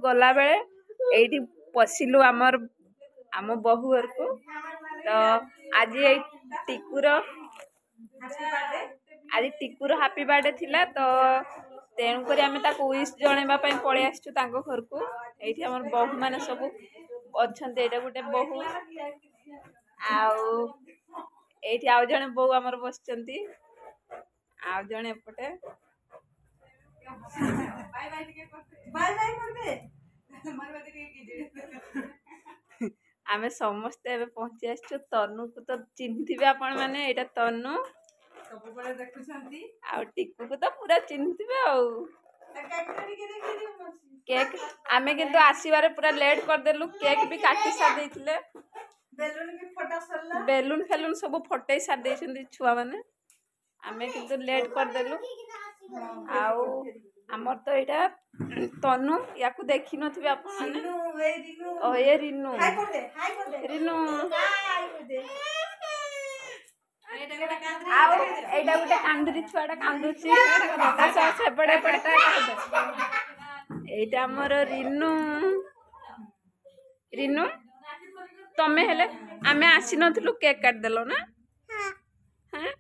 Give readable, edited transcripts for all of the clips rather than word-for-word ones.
गला बेले एठी पशिलु आम बहु घर को तो आज टिकुर हैप्पी बर्थडे थिला तो तेणुक आम विश जनवा पलि आसचु घर को ये आम बहु मैंने सब अच्छा गोटे बहु आउ जड़े बहु आमर बस आउ जड़े एपटे आमे समस्ते एबे पहुंची आछो तनु को तो चिन्हिथिबे आपण माने एटा तनु सब बळे देखुछंती आ टिकू को तो पूरा चिन्हिथिबे आ केक आमे किंतु आसीबारे पूरा लेट कर देलु केक भी काटी सा देथिले बेलून भी फटा सरला बेलून फेलून सब फटै सा देछंती छुआ माने आमे किंतु लेट कर देलु आउ हमर तो एटा तनु याकू देखि नथिबे आपण ओ ये रिनु हाय कर दे रिनु आउ एटा गुटे कांदरी छुआटा कांदुची आसा सेपडे पडटा एटा हमर रिनु रिनु तमे हेले आमे आसी नथिलु केक काट देलो ना हां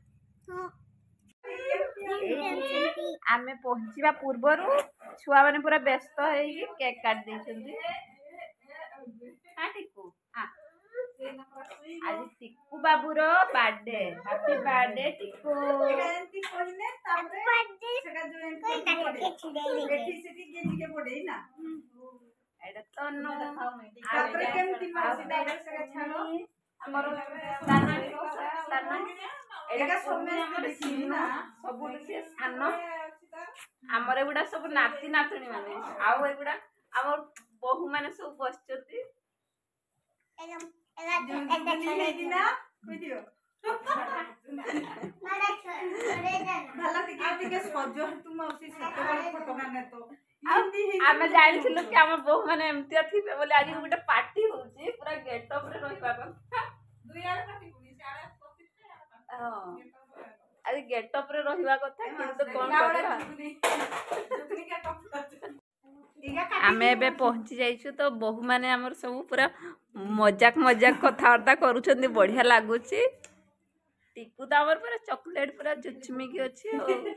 आमे पहुंचीबा पूर्वर छुआ माने पूरा व्यस्त है केक काट देछंती हां टिकू हां आज टिकू बाबूर बर्थडे हैप्पी बर्थडे टिकू एंती कहले तारे सेटा जो एंती बेठी सेठी के पड़े ना एटा तन्नो तारे केमती मासी दादा सेटा छानो हमर साना एटा सोमे सीना सब से सानो हमर एगुडा सब नाती नातनी माने आउ एगुडा हमर बहु माने सब बसचती ना कोइ दियो भला टिके सजो तुम औसी सेते बड़ फोटो माने तो आमे जानि थिलु कि हमर बहु माने एमतिया थिबे बोले आज गुटे पार्टी होउची पूरा गेटअप रे रहिबा दुई आर पार्टी पुनी सारा पति हां आज गेटअप रे रहिबा कथा किंतु कोन करबा आमे बे पहुंची जाइछु तो बहु माने हमर सब पूरा मजाक मजाक कथावार्ता करूछंदी बढ़िया लागुची टिकू तो हमर पूरा चॉकलेट पूरा जुचमी की अछि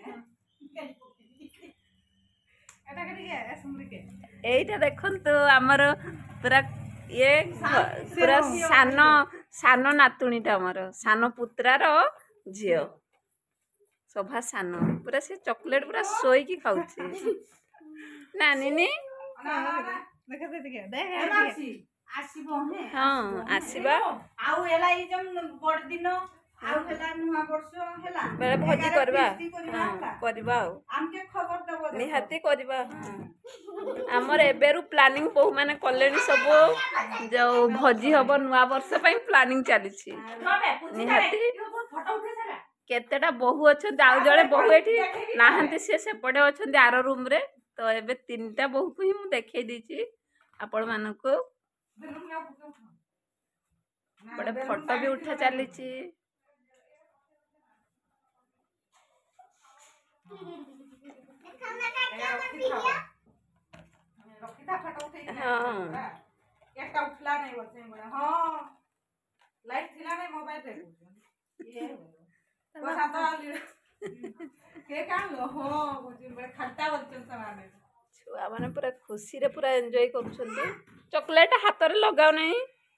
एटा के सुमरी के एटा देखन तो हमर पूरा ये पूरा सानो नातुणीटा हमर सानो पुत्रार झियो सभा सानो पूरा से चॉकलेट पूरा सोई की खाउची ना नीनी देख दे देख आसीबो हे हां आसीबा आउ एला ई जम बड़ दिन आउ हेला नुवा वर्ष हेला बेले भोजी करबा हां करबा हमके खबर दबो निहाती करबा हमर एबेरु प्लानिंग बहु माने कलेनी सब जो भोजी हबो नुवा वर्ष पई प्लानिंग चली छी निहाती फोटो उठे सारा केतेटा बहु अछि दाउ जळे बहु एठी नाहंती से पडे अछि आरो रूम रे तो एबे तीनटा बहु को ही मु देखै दी छी आपण मानको बड़े फोटो भी उठा चली छी हां एकटा उठला नहीं बचे बड़ा हां लाइट थिला नहीं मोबाइल रे ये बस आता के कान लो हो बड़े खट्टा बचन समाने छुआ माने पूरा खुशी रे पूरा एन्जॉय करूछंती चॉकलेट हाथ रे लगाव नहीं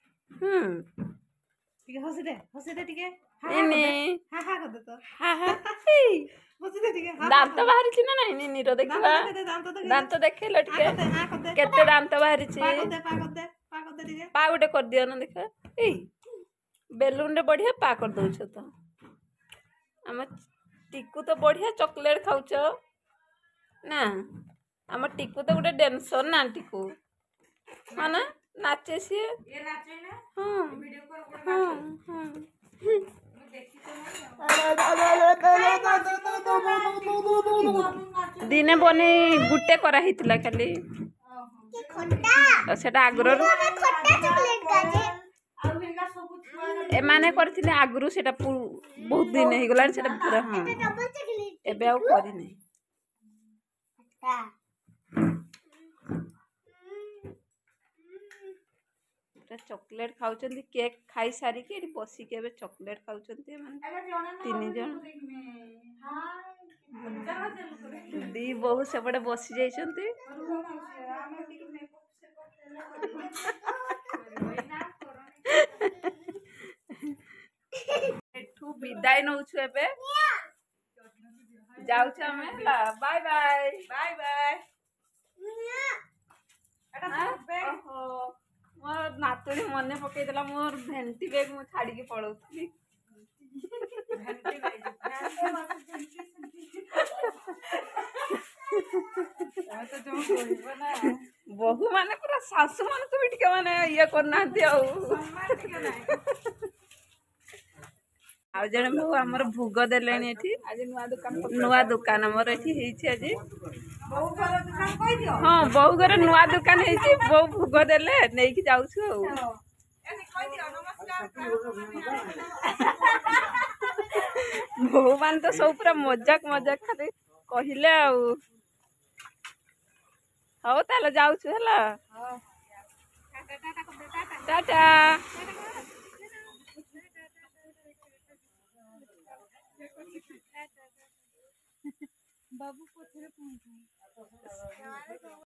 ठीक हसी दे ठीक इनी हा हा कर दे तो हा हा हसी दे ठीक दांत बाहरी छी ना नहीं नी रो देखबा दांत देखेलो ठीक केते दांत बाहरी छी पा कर दे ठीक पा गुटे कर दियो ना देखा ए बेलून रे बढ़िया पा कर दउछ तो हम टिकू तो बढ़िया चॉकलेट खाउछ ना हम टिकू तो गोटे टेंशन ना टिकू हाँ ना नाचे सी ये नाचे ना हां वीडियो कॉल हां दिने बने गुटे करा हितला खाली खट्टा सेटा आग्रो खट्टा चॉकलेट गाजे आ हेगा सब ए माने करथिले आग्रो सेटा बहुत दिन हे गला सेटा पूरा हां एबे आ करी नै ଏଟା ଚକୋଲେଟ୍ ଖାଉଛନ୍ତି କେକ୍ ଖାଇ ସାରିକି ଏଠି ବସିକି ଏବେ ଚକୋଲେଟ୍ ଖାଉଛନ୍ତି ମାନେ 3 ଜଣ ଦି ବୋହୂ ସେପଟେ ବସି ଯାଇଛନ୍ତି। ଏଠୁ ବିଦାୟ ନଉଛୁ ଏବେ ଯାଉଛୁ ଆମେ ହେଲା ବାଏ ବାଏ ବାଏ ବାଏ। ମୋର ନାତୁଣୀ ମନେ ପକେଇଦେଲା ମୋର ଭେଣ୍ଟି ବେଗ ମୁଁ ଛାଡିକି ପଳଉଥିଲି। ବୋହୂ ମାନେ ପୁରା ଶାଶୁ ମାନଙ୍କୁ ବି ଟିକେ ମାନେ ଇଏ କରୁନାହାନ୍ତି ଆଉ ଜଣେ ବୋହୂ ଆମର ଭୋଗ ଦେଲେଣି ଏଠି ଆଜି ନୂଆ ଦୋକାନ ଆମର ଏଠି ହେଇଛି ଆଜି। ବୋଉ ଘର ଦୋକାନ କହିଦିଅ। ହଁ ବୋଉ ଘରେ ନୂଆ ଦୋକାନ ହେଇଛି ବୋଉ ଭୋଗ ଦେଲେ ନେଇକି ଯାଉଛୁ ଆଉ। ବୋହୂ ମାନେ ତ ସବୁ ପୁରା ମଜାକ ଖାଲି କହିଲେ ଆଉ। ହଉ ତାହେଲେ ଯାଉଛୁ ହେଲା ଟାଟା। ବାବୁ ପଛରେ ପହଞ୍ଚୁ।